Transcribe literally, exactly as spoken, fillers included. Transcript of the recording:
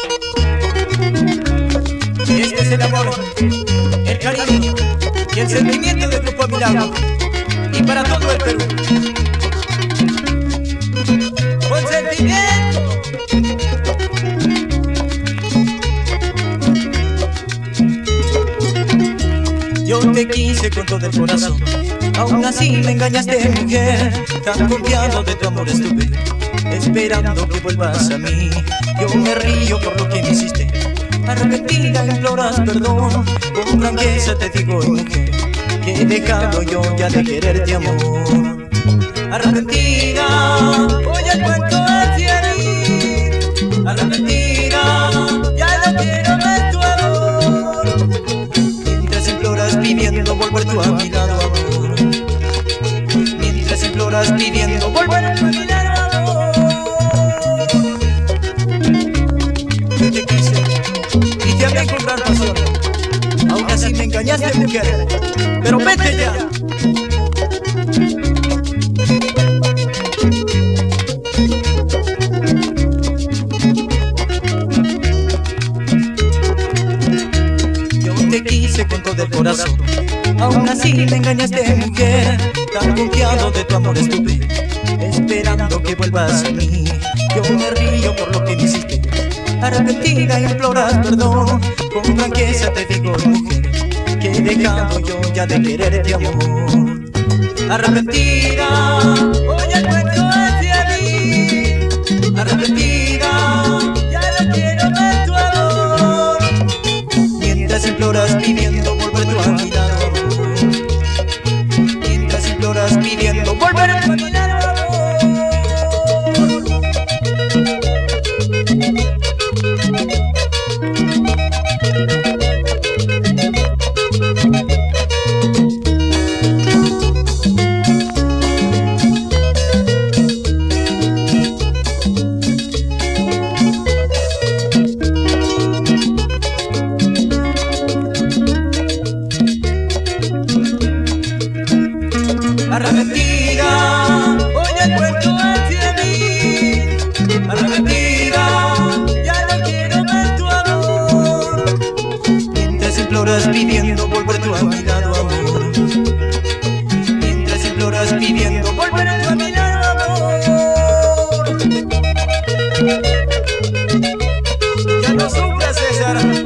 Y este es el amor, el cariño y el sentimiento del Grupo Milagro, y para todo el Perú. Con sentimiento. Yo te quise con todo el corazón, aún así me engañaste, mujer. Tan confiado de tu amor estuve, esperando que vuelvas a mí. Yo me río por lo que me hiciste, arrepentida imploras perdón. Con franqueza te digo, mujer, que he dejado yo ya de quererte, amor. Arrepentida, hoy el cuento hacia mí. Arrepentida, ya no quiero ver tu amor. Mientras imploras pidiendo volver tú a mi lado, amor. Mientras imploras pidiendo volver a mi lado, amor. Yo te quise y te amé con gran pasión, aún así me engañaste, mujer, pero vete ya. Yo te quise con todo el corazón, aún así me engañaste, mujer. Tan confiado de tu amor estuve, esperando que vuelvas a mí. Yo me río por lo que me hiciste, arrepentida imploras perdón. Con franqueza te digo, mujer, que he dejado yo ya de quererte, amor. Arrepentida, hoy el cuento hacia mí. Arrepentida, ya no quiero ver tu amor. Mientras imploras pidiendo volver tú a mi lado, amor. Mientras imploras pidiendo volver a mi lado, amor. Arrepentida, hoy el cuento hacia mí. Arrepentida, ya no quiero ver tu amor. Mientras imploras pidiendo volver tú a mi lado, amor. Mientras imploras pidiendo volver tú a mi lado, amor. Ya no sufras, César.